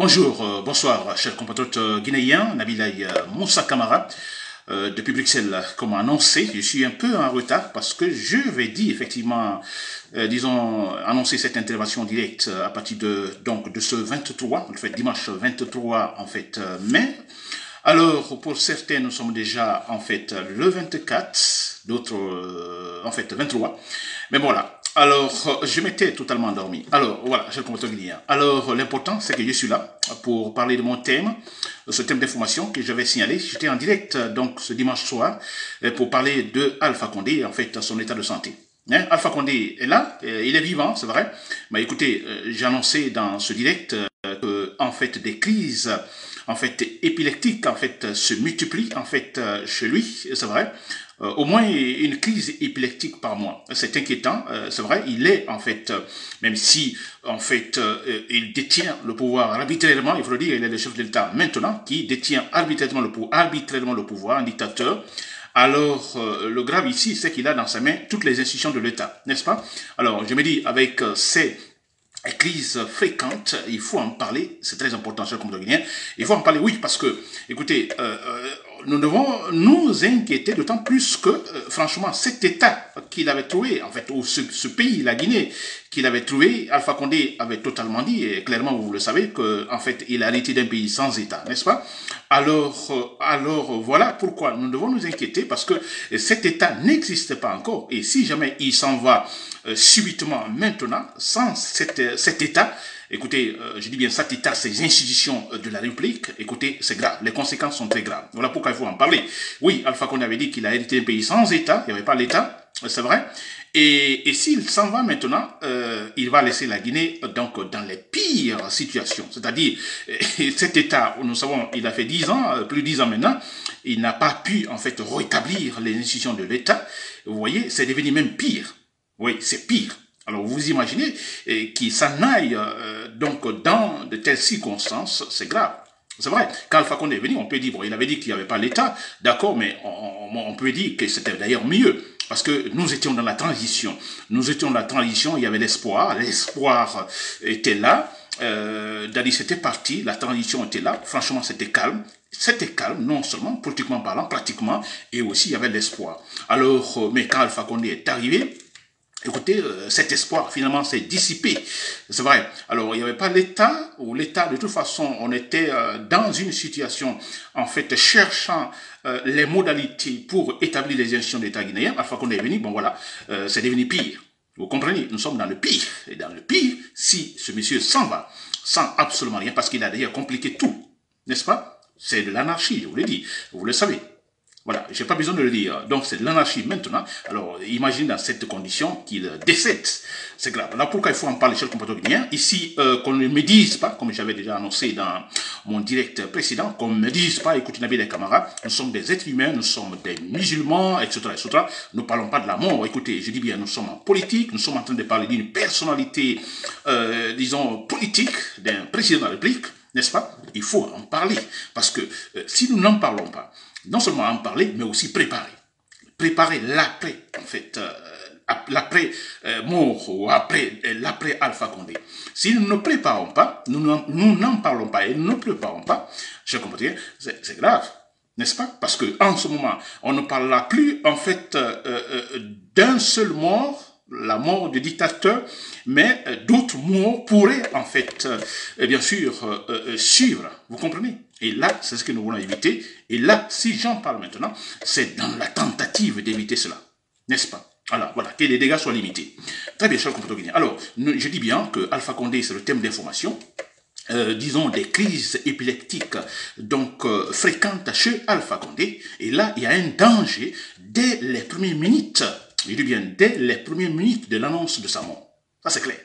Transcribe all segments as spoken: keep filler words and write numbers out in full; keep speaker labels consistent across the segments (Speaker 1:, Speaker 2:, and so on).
Speaker 1: Bonjour, euh, bonsoir, chers compatriotes euh, guinéens, Nabilaï euh, Moussa Kamara, euh, depuis Bruxelles, comme annoncé. Je suis un peu en retard parce que je vais dire effectivement, euh, disons, annoncer cette intervention directe euh, à partir de, donc, de ce vingt-trois, en fait, dimanche vingt-trois, en fait, euh, mai. Alors, pour certains, nous sommes déjà, en fait, le vingt-quatre, d'autres, euh, en fait, vingt-trois. Mais voilà. Alors, je m'étais totalement endormi. Alors, voilà, je le guinéen. Alors, l'important, c'est que je suis là pour parler de mon thème, ce thème d'information que je vais signaler. J'étais en direct, donc, ce dimanche soir, pour parler de Alpha Condé, en fait, son état de santé. Hein, Alpha Condé est là, il est vivant, c'est vrai. Mais écoutez, j'ai annoncé dans ce direct que, en fait, des crises, en fait, épileptiques, en fait, se multiplient, en fait, chez lui, c'est vrai. Euh, au moins une crise épileptique par mois. C'est inquiétant, euh, c'est vrai, il est en fait, euh, même si en fait euh, il détient le pouvoir arbitrairement, il faut le dire, il est le chef de l'État maintenant, qui détient arbitrairement le, pou arbitrairement le pouvoir, un dictateur. Alors, euh, le grave ici, c'est qu'il a dans sa main toutes les institutions de l'État, n'est-ce pas? Alors, je me dis, avec euh, ces crises fréquentes, il faut en parler, c'est très important, cher compatriotes guinéens, il faut en parler, oui, parce que, écoutez, euh, euh, nous devons nous inquiéter d'autant plus que, euh, franchement, cet État qu'il avait trouvé, en fait, ou ce, ce pays, la Guinée, qu'il avait trouvé, Alpha Condé avait totalement dit, et clairement vous le savez, que en fait il a hérité d'un pays sans État, n'est-ce pas? Alors, euh, alors voilà pourquoi nous devons nous inquiéter, parce que cet État n'existe pas encore, et si jamais il s'en va euh, subitement maintenant, sans cet, cet État, écoutez, euh, je dis bien cet État, ces institutions de la République, écoutez, c'est grave, les conséquences sont très graves. Voilà pourquoi il faut en parler. Oui, Alpha Condé avait dit qu'il a hérité d'un pays sans État, il n'y avait pas l'État, c'est vrai. Et, et s'il s'en va maintenant, euh, il va laisser la Guinée donc dans les pires situations. C'est-à-dire, cet État, nous savons, il a fait dix ans, plus de dix ans maintenant, il n'a pas pu en fait rétablir les institutions de l'État. Vous voyez, c'est devenu même pire. Oui, c'est pire. Alors vous imaginez qu'il s'en aille euh, donc dans de telles circonstances, c'est grave. C'est vrai, quand Alpha Condé est venu, on peut dire, bon, il avait dit qu'il n'y avait pas l'État, d'accord, mais on, on, on peut dire que c'était d'ailleurs mieux. Parce que nous étions dans la transition. Nous étions dans la transition, il y avait l'espoir. L'espoir était là. Euh, Dali, c'était parti. La transition était là. Franchement, c'était calme. C'était calme, non seulement politiquement parlant, pratiquement, et aussi il y avait l'espoir. Alors, mais quand Alpha Condé est arrivé, écoutez, euh, cet espoir finalement s'est dissipé. C'est vrai. Alors, il n'y avait pas l'État, ou l'État, de toute façon, on était euh, dans une situation, en fait, cherchant euh, les modalités pour établir les institutions d'État guinéen. Alpha Condé est venu, bon voilà, euh, c'est devenu pire. Vous comprenez? Nous sommes dans le pire. Et dans le pire, si ce monsieur s'en va, sans absolument rien, parce qu'il a d'ailleurs compliqué tout, n'est-ce pas? C'est de l'anarchie, je vous l'ai dit, vous le savez. Voilà, j'ai pas besoin de le dire. Donc c'est de l'anarchie maintenant. Alors imagine dans cette condition qu'il décède. C'est grave. Là pourquoi il faut en parler, chers compatriotes guinéens. Ici, euh, qu'on ne me dise pas, comme j'avais déjà annoncé dans mon direct précédent, qu'on ne me dise pas, écoutez Nabil et camarades, nous sommes des êtres humains, nous sommes des musulmans, et cetera, et cetera. Nous parlons pas de la mort. Écoutez, je dis bien, nous sommes en politique, nous sommes en train de parler d'une personnalité, euh, disons, politique, d'un président de la République, n'est-ce pas? Il faut en parler. Parce que euh, si nous n'en parlons pas, non seulement en parler, mais aussi préparer. Préparer l'après, en fait, euh, l'après euh, mort ou après euh, l'après Alpha Condé. Si nous ne préparons pas, nous n'en parlons pas et nous ne préparons pas, je comprends, c'est grave, n'est-ce pas? Parce que en ce moment, on ne parlera plus, en fait, euh, euh, d'un seul mort, la mort du dictateur, mais euh, d'autres morts pourraient, en fait, euh, bien sûr, euh, euh, suivre. Vous comprenez? Et là, c'est ce que nous voulons éviter. Et là, si j'en parle maintenant, c'est dans la tentative d'éviter cela. N'est-ce pas? Alors, voilà, que les dégâts soient limités. Très bien, cher compatriotes guinéens. Alors, je dis bien que Alpha Condé, c'est le thème d'information. Euh, disons des crises épileptiques donc euh, fréquentes chez Alpha Condé. Et là, il y a un danger dès les premières minutes. Je dis bien dès les premières minutes de l'annonce de sa mort. Ça, c'est clair.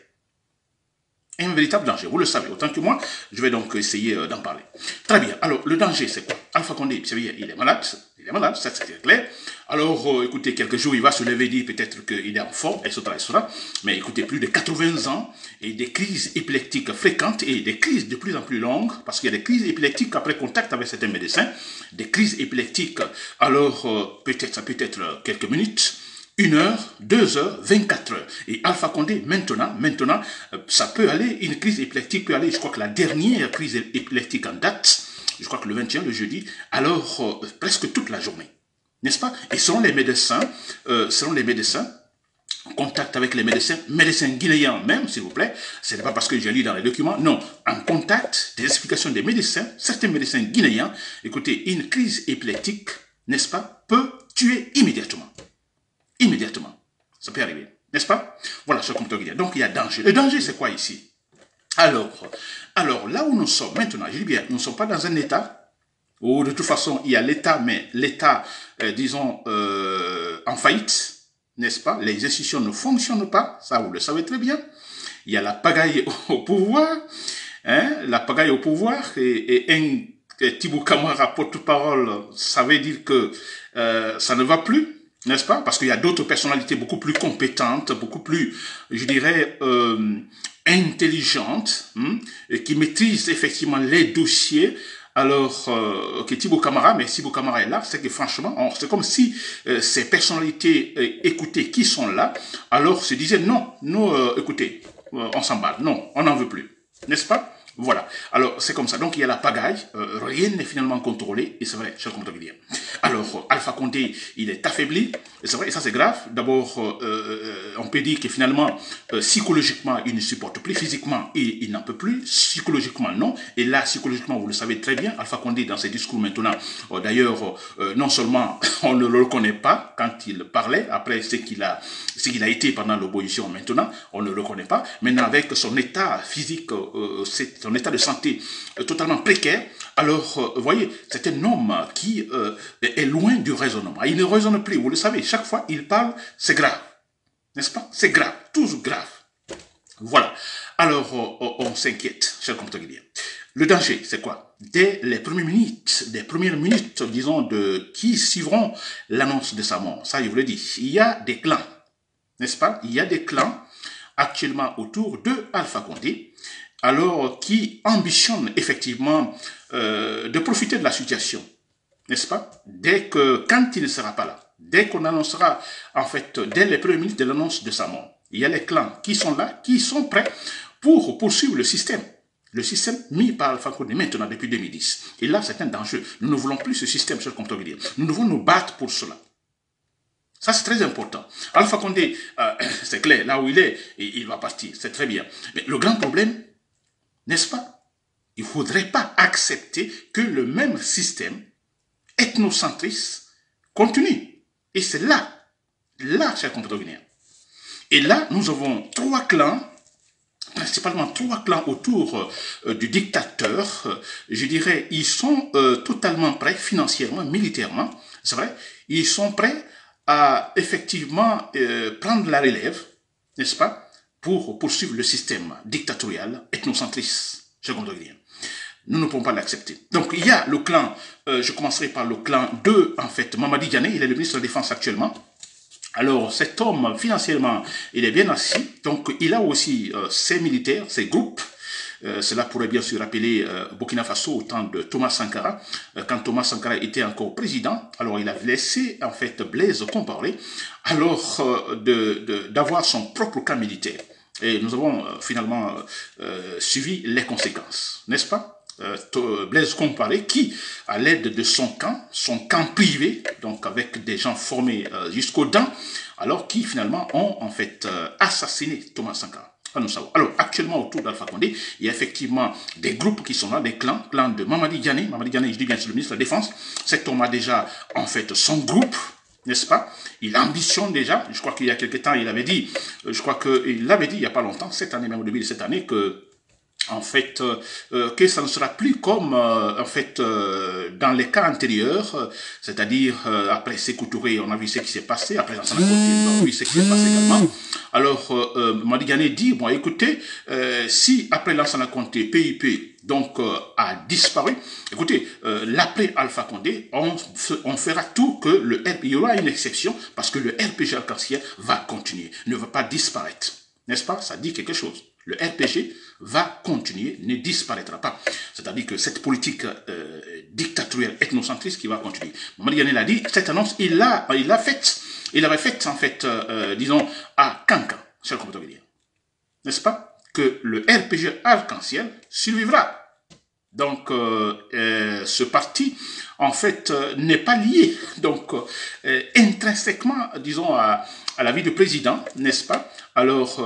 Speaker 1: Un véritable danger, vous le savez, autant que moi, je vais donc essayer euh, d'en parler. Très bien, alors le danger c'est quoi? Alpha Condé, vous savez, il est malade, il est malade, ça c'est clair. Alors, euh, écoutez, quelques jours, il va se lever, dire peut-être qu'il est en forme, et cetera, et cetera. Mais écoutez, plus de quatre-vingts ans, et des crises épileptiques fréquentes, et des crises de plus en plus longues, parce qu'il y a des crises épileptiques après contact avec certains médecins, des crises épileptiques, alors euh, peut-être, ça peut être quelques minutes, une heure, deux heures, vingt-quatre heures. Et Alpha Condé, maintenant, maintenant, ça peut aller, une crise épileptique peut aller, je crois que la dernière crise épileptique en date, je crois que le vingt et un, le jeudi, alors euh, presque toute la journée. N'est-ce pas? Et selon les médecins, euh, selon les médecins, contact avec les médecins, médecins guinéens même, s'il vous plaît, ce n'est pas parce que j'ai lu dans les documents, non, en contact, des explications des médecins, certains médecins guinéens, écoutez, une crise épileptique, n'est-ce pas, peut tuer immédiatement. Immédiatement. Ça peut arriver, n'est-ce pas? Voilà, ce qu'on peut dire. Donc, il y a danger. Le danger, c'est quoi ici? Alors, alors, là où nous sommes maintenant, je dis bien, nous ne sommes pas dans un état où, de toute façon, il y a l'état, mais l'état, euh, disons, euh, en faillite, n'est-ce pas? Les institutions ne fonctionnent pas, ça vous le savez très bien. Il y a la pagaille au pouvoir, hein, la pagaille au pouvoir, et, et un et Thibou Camara, porte-parole, ça veut dire que euh, ça ne va plus, n'est-ce pas? Parce qu'il y a d'autres personnalités beaucoup plus compétentes, beaucoup plus, je dirais, euh, intelligentes, hein, et qui maîtrisent effectivement les dossiers. Alors, euh, que Thibou Camara, mais Thibou Camara est là, c'est que franchement, c'est comme si euh, ces personnalités euh, écoutées qui sont là, alors se disaient non, nous, euh, écoutez, euh, on s'emballe, non, on n'en veut plus, n'est-ce pas? Voilà, alors c'est comme ça, donc il y a la pagaille, euh, rien n'est finalement contrôlé, et c'est vrai, je comprends dire. Alors, Alpha Condé, il est affaibli, et c'est vrai, et ça c'est grave. D'abord, euh, on peut dire que finalement, euh, psychologiquement, il ne supporte plus, physiquement, il, il n'en peut plus, psychologiquement, non. Et là, psychologiquement, vous le savez très bien, Alpha Condé, dans ses discours maintenant, euh, d'ailleurs, euh, non seulement on ne le reconnaît pas quand il parlait, après ce qu'il a, ce qu'il a été pendant l'opposition maintenant, on ne le reconnaît pas. Maintenant, avec son état physique, euh, son état de santé euh, totalement précaire, alors, euh, vous voyez, c'est un homme qui euh, est loin du raisonnement. Il ne raisonne plus, vous le savez, chaque fois il parle, c'est grave. N'est-ce pas? C'est grave, toujours grave. Voilà. Alors, euh, on s'inquiète, cher compte guinéen. Le danger, c'est quoi? Dès les premières minutes, des premières minutes, disons, de qui suivront l'annonce de sa mort. Ça, je vous le dis. Il y a des clans, n'est-ce pas? Il y a des clans actuellement autour de Alpha Condé, alors qui ambitionnent effectivement euh, de profiter de la situation, n'est-ce pas? Dès que, quand il ne sera pas là, dès qu'on annoncera, en fait, dès les premières minutes de l'annonce de sa mort, il y a les clans qui sont là, qui sont prêts pour poursuivre le système. Le système mis par Alpha Condé maintenant depuis deux mille dix. Et là, c'est un danger. Nous ne voulons plus ce système, cher compte dire. Nous devons nous battre pour cela. Ça, c'est très important. Alpha Condé, euh, c'est clair, là où il est, il va partir, c'est très bien. Mais le grand problème, n'est-ce pas? Il ne faudrait pas accepter que le même système ethnocentriste continue. Et c'est là, là, chers compatriotes guinéens. Et là, nous avons trois clans, principalement trois clans autour euh, du dictateur. Euh, je dirais, ils sont euh, totalement prêts, financièrement, militairement, c'est vrai, ils sont prêts à effectivement euh, prendre la relève, n'est-ce pas, pour poursuivre le système dictatorial, ethnocentriste, je comprends bien. Nous ne pouvons pas l'accepter. Donc, il y a le clan, euh, je commencerai par le clan de, en fait, Mamadi Diané, il est le ministre de la Défense actuellement. Alors, cet homme, financièrement, il est bien assis, donc il a aussi euh, ses militaires, ses groupes. Euh, cela pourrait bien sûr rappeler euh, Burkina Faso au temps de Thomas Sankara. Euh, quand Thomas Sankara était encore président, alors il a laissé en fait Blaise Compaoré, alors euh, de, de, d'avoir son propre camp militaire. Et nous avons euh, finalement euh, suivi les conséquences, n'est-ce pas? Euh, Blaise Compaoré qui, à l'aide de son camp, son camp privé, donc avec des gens formés euh, jusqu'aux dents, alors qui finalement ont en fait euh, assassiné Thomas Sankara. Alors, actuellement, autour d'Alpha Condé, il y a effectivement des groupes qui sont là, des clans, clans de Mamadi Diané. Mamadi Diané, je dis bien, c'est le ministre de la Défense. Cet homme a déjà, en fait, son groupe, n'est-ce pas? Il ambitionne déjà. Je crois qu'il y a quelques temps, il avait dit, je crois qu'il l'avait dit il n'y a pas longtemps, cette année, même au début de cette année, que en fait, euh, que ça ne sera plus comme, euh, en fait, euh, dans les cas antérieurs, euh, c'est-à-dire, euh, après Sékou Touré, on a vu ce qui s'est passé, après Lansana Conté, on a vu ce qui s'est passé également. Alors, euh, Mamadi Diané dit, bon, écoutez, euh, si après Lansana Conté, P I P, donc, euh, a disparu, écoutez, euh, l'après Alpha Condé, on, on fera tout que le R P G, il y aura une exception, parce que le R P G arc-en-ciel va continuer, ne va pas disparaître. N'est-ce pas? Ça dit quelque chose. Le R P G va continuer, ne disparaîtra pas. C'est-à-dire que cette politique euh, dictatoriale ethnocentriste qui va continuer. Mamadi Diané l'a dit, cette annonce, il l'a il l'a faite. il avait fait, en fait, euh, disons, à Kankan, chers compatriotes guinéens. N'est-ce pas? Que le R P G Arc-en-Ciel survivra. Donc, euh, euh, ce parti, en fait, euh, n'est pas lié, donc, euh, intrinsèquement, disons, à, à la vie du président, n'est-ce pas? Alors,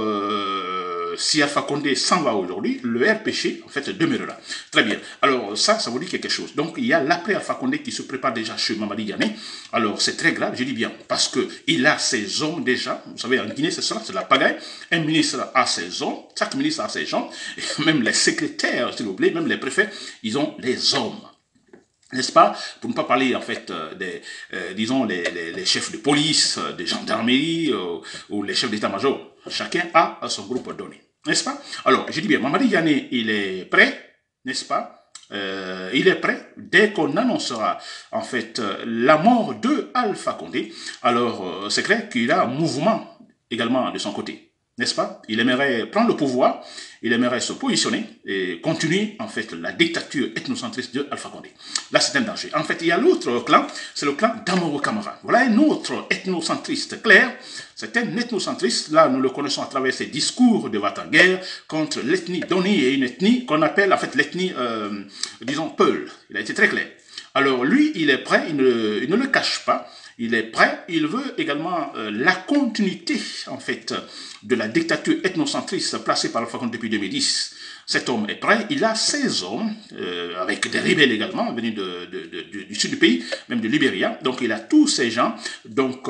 Speaker 1: euh, si Alpha Condé s'en va aujourd'hui, le R P G, en fait, demeurera. Très bien. Alors, ça, ça vous dit quelque chose. Donc, il y a l'après Alpha Condé qui se prépare déjà chez Mamadi Diané. Alors, c'est très grave, je dis bien, parce que il a ses hommes déjà. Vous savez, en Guinée, c'est ça, c'est la pagaille. Un ministre a ses hommes, chaque ministre a ses gens, et même les secrétaires, s'il vous plaît, même les préfets, ils ont les hommes. N'est-ce pas? Pour ne pas parler, en fait, euh, des, euh, disons, les, les, les chefs de police, euh, des gendarmeries, euh, ou les chefs d'état-major. Chacun a son groupe donné. N'est-ce pas? Alors, je dis bien, Mamadi Diané, il est prêt, n'est-ce pas? Euh, il est prêt dès qu'on annoncera, en fait, euh, la mort de Alpha Condé. Alors, euh, c'est clair qu'il a un mouvement également de son côté. N'est-ce pas? Il aimerait prendre le pouvoir, il aimerait se positionner et continuer, en fait, la dictature ethnocentriste de Alpha Condé. Là, c'est un danger. En fait, il y a l'autre clan, c'est le clan d'Amoro Camara. Voilà un autre ethnocentriste clair. C'est un ethnocentriste. Là, nous le connaissons à travers ses discours de va-t-en-guerre contre l'ethnie Doni et une ethnie qu'on appelle, en fait, l'ethnie, euh, disons, Peul. Il a été très clair. Alors, lui, il est prêt, il ne, il ne le cache pas. Il est prêt, il veut également euh, la continuité, en fait, de la dictature ethnocentriste placée par Alpha Condé depuis deux mille dix. Cet homme est prêt, il a ses hommes, euh, avec des rebelles également, venus de, de, de, de, du sud du pays, même de Libéria. Donc il a tous ces gens donc,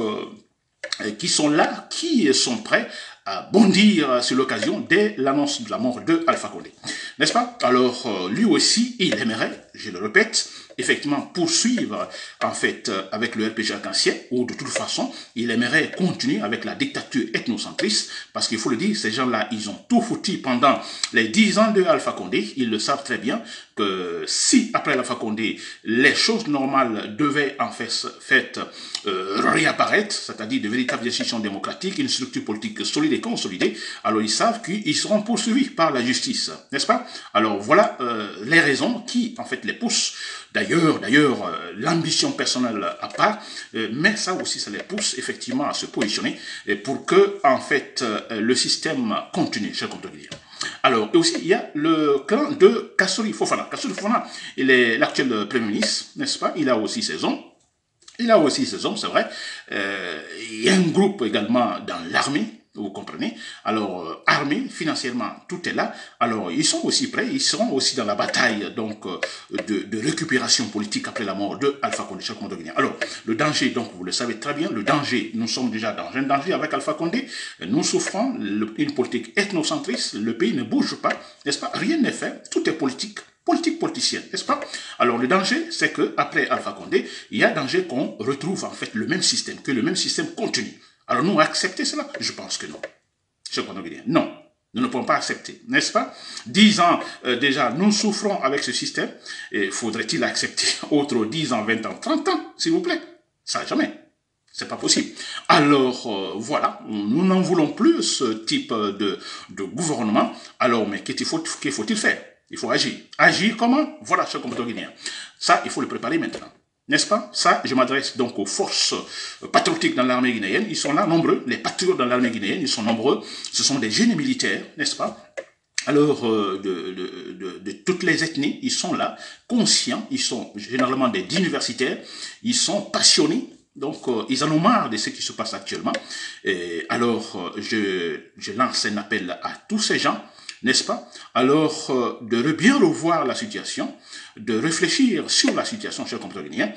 Speaker 1: euh, qui sont là, qui sont prêts à bondir sur l'occasion dès l'annonce de la mort de Alpha Condé. N'est-ce pas? Alors, euh, lui aussi, il aimerait, je le répète, effectivement poursuivre en fait euh, avec le R P G Arc-en-Ciel, ou de toute façon, il aimerait continuer avec la dictature ethnocentriste, parce qu'il faut le dire, ces gens-là, ils ont tout foutu pendant les dix ans de Alpha Condé. Ils le savent très bien que si, après Alpha Condé, les choses normales devaient en fait, fait, euh, réapparaître, c'est-à-dire de véritables institutions démocratiques, une structure politique solide et consolidée, alors ils savent qu'ils seront poursuivis par la justice, n'est-ce pas? Alors voilà euh, les raisons qui, en fait, les poussent. D'ailleurs, d'ailleurs, euh, l'ambition personnelle à part, euh, mais ça aussi, ça les pousse effectivement à se positionner et pour que, en fait, euh, le système continue, je compte dire. Alors, et aussi, il y a le clan de Kassori Fofana. Kassori Fofana, il est l'actuel Premier ministre, n'est-ce pas? Il a aussi ses hommes. Il a aussi ses hommes, c'est vrai. Euh, il y a un groupe également dans l'armée. Vous comprenez? Alors, euh, armés, financièrement, tout est là. Alors, ils sont aussi prêts, ils seront aussi dans la bataille donc euh, de, de récupération politique après la mort de Alpha Condé. Alors, le danger, donc, vous le savez très bien, le danger, nous sommes déjà dans un danger avec Alpha Condé. Nous souffrons une politique ethnocentriste, le pays ne bouge pas, n'est-ce pas? Rien n'est fait, tout est politique. Politique politicienne, n'est-ce pas? Alors, le danger, c'est que après Alpha Condé, il y a danger qu'on retrouve en fait le même système, que le même système continue. Alors, nous, accepter cela? Je pense que non. Je comprends bien. Non, nous ne pouvons pas accepter, n'est-ce pas? Dix ans, euh, déjà, nous souffrons avec ce système. Et faudrait-il accepter autres dix ans, vingt ans, trente ans, s'il vous plaît? Ça, jamais. C'est pas possible. Alors, euh, voilà, nous n'en voulons plus ce type de, de gouvernement. Alors, mais qu'est-il faut, qu'il faut-il faire? Il faut agir. Agir comment? Voilà, cher compatriote guinéen. Ça, il faut le préparer maintenant. N'est-ce pas? Ça, je m'adresse donc aux forces patriotiques dans l'armée guinéenne. Ils sont là, nombreux. Les patriotes dans l'armée guinéenne, ils sont nombreux. Ce sont des génies militaires, n'est-ce pas? Alors, euh, de, de, de, de toutes les ethnies, ils sont là, conscients. Ils sont généralement des universitaires. Ils sont passionnés. Donc, euh, ils en ont marre de ce qui se passe actuellement. Et alors, euh, je, je lance un appel à tous ces gens, n'est-ce pas? Alors, euh, de bien revoir la situation, de réfléchir sur la situation, chers compatriotes guinéens,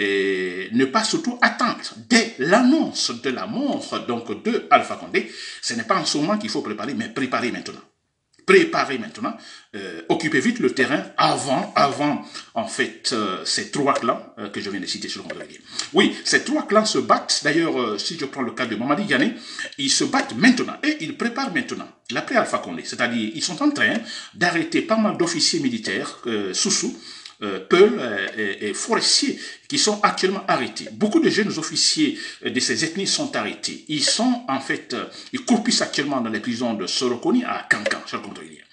Speaker 1: et ne pas surtout attendre dès l'annonce de la mort donc de Alpha Condé. Ce n'est pas en ce moment qu'il faut préparer, mais préparer maintenant. Préparer maintenant, euh, occuper vite le terrain avant, avant en fait, euh, ces trois clans euh, que je viens de citer sur le compte. Oui, ces trois clans se battent. D'ailleurs, euh, si je prends le cas de Mamadi Diané, ils se battent maintenant et ils préparent maintenant l'après Alpha Condé. C'est-à-dire, ils sont en train d'arrêter pas mal d'officiers militaires, euh, sous-sous, Euh, Peul euh, et, et forestiers qui sont actuellement arrêtés. Beaucoup de jeunes officiers euh, de ces ethnies sont arrêtés. Ils sont en fait, euh, ils croupissent actuellement dans les prisons de Sorokoni à Kankan, chers compatriotes.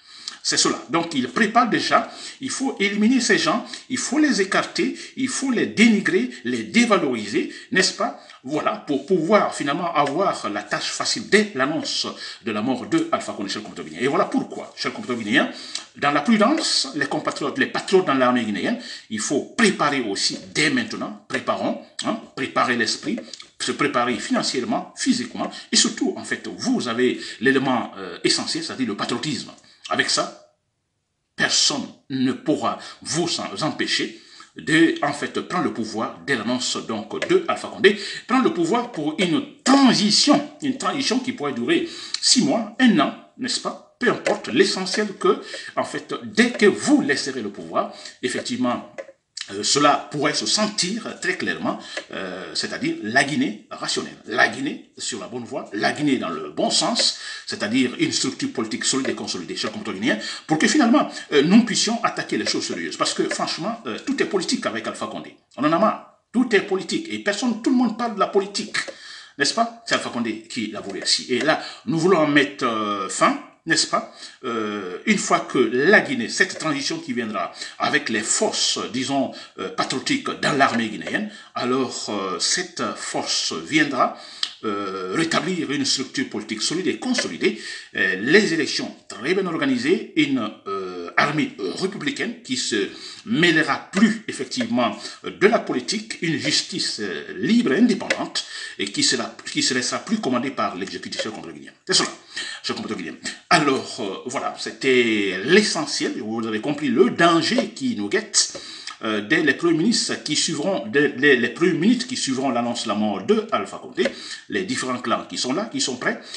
Speaker 1: C'est cela. Donc, il prépare déjà, il faut éliminer ces gens, il faut les écarter, il faut les dénigrer, les dévaloriser, n'est-ce pas? Voilà, pour pouvoir finalement avoir la tâche facile dès l'annonce de la mort de Alpha Condé chez le compatriote guinéen. Et voilà pourquoi, chez le compatriote guinéen, dans la prudence, les compatriotes, les patriotes dans l'armée guinéenne, il faut préparer aussi dès maintenant, préparons, hein, préparer l'esprit, se préparer financièrement, physiquement, et surtout, en fait, vous avez l'élément euh, essentiel, c'est-à-dire le patriotisme. Avec ça, personne ne pourra vous empêcher de, en fait, prendre le pouvoir dès l'annonce donc de Alpha Condé, prendre le pouvoir pour une transition, une transition qui pourrait durer six mois, un an, n'est-ce pas? Peu importe, l'essentiel que, en fait, dès que vous laisserez le pouvoir, effectivement, Euh, cela pourrait se sentir très clairement, euh, c'est-à-dire la Guinée rationnelle, la Guinée sur la bonne voie, la Guinée dans le bon sens, c'est-à-dire une structure politique solide et consolidée chez le compatriote guinéen, pour que finalement euh, nous puissions attaquer les choses sérieuses. Parce que franchement, euh, tout est politique avec Alpha Condé. On en a marre. Tout est politique. Et personne, tout le monde parle de la politique. N'est-ce pas? C'est Alpha Condé qui l'a voulu ainsi. Et là, nous voulons en mettre euh, fin, n'est-ce pas, euh, une fois que la Guinée, cette transition qui viendra avec les forces, disons, euh, patriotiques dans l'armée guinéenne, alors euh, cette force viendra euh, rétablir une structure politique solide et consolidée, euh, les élections très bien organisées, une euh, armée républicaine qui se mêlera plus effectivement de la politique, une justice euh, libre et indépendante et qui sera, qui se laissera plus commandée par l'exécutif contre guinéen. C'est cela, je comprends guinéen. Alors, euh, voilà, c'était l'essentiel, vous avez compris le danger qui nous guette euh, dès les premiers ministres qui suivront, dès les, les premières minutes qui suivront l'annonce de la mort de Alpha Condé, les différents clans qui sont là, qui sont prêts,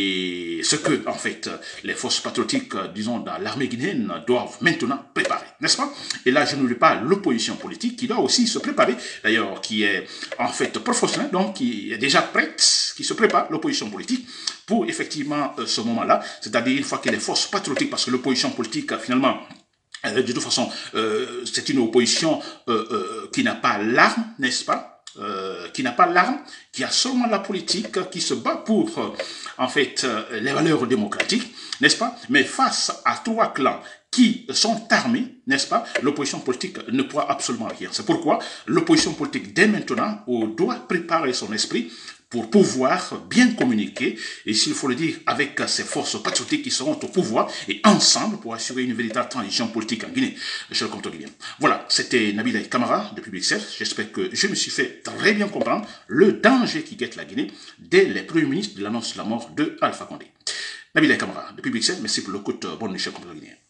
Speaker 1: et ce que, en fait, les forces patriotiques, disons, dans l'armée guinéenne doivent maintenant préparer, n'est-ce pas? Et là, je n'oublie pas l'opposition politique qui doit aussi se préparer, d'ailleurs, qui est, en fait, professionnelle, donc qui est déjà prête, qui se prépare, l'opposition politique, pour effectivement euh, ce moment-là, c'est-à-dire une fois que les forces patriotiques, parce que l'opposition politique, euh, finalement, euh, de toute façon, euh, c'est une opposition euh, euh, qui n'a pas l'arme, n'est-ce pas, euh, qui n'a pas l'arme, qui a seulement la politique, qui se bat pour, euh, en fait, euh, les valeurs démocratiques, n'est-ce pas, mais face à trois clans qui sont armés, n'est-ce pas, l'opposition politique ne pourra absolument rien. C'est pourquoi l'opposition politique, dès maintenant, doit préparer son esprit pour pouvoir bien communiquer, et s'il faut le dire, avec ces forces patriotiques qui seront au pouvoir, et ensemble pour assurer une véritable transition politique en Guinée, chez le compatriote guinéen. Voilà, c'était Nabil Aït Camara de Public Service. J'espère que je me suis fait très bien comprendre le danger qui guette la Guinée dès les premiers ministres de l'annonce de la mort de Alpha Condé. Nabil Aït Camara de Public Service, merci pour le coup de bonne nuit, chez le compatriote guinéen.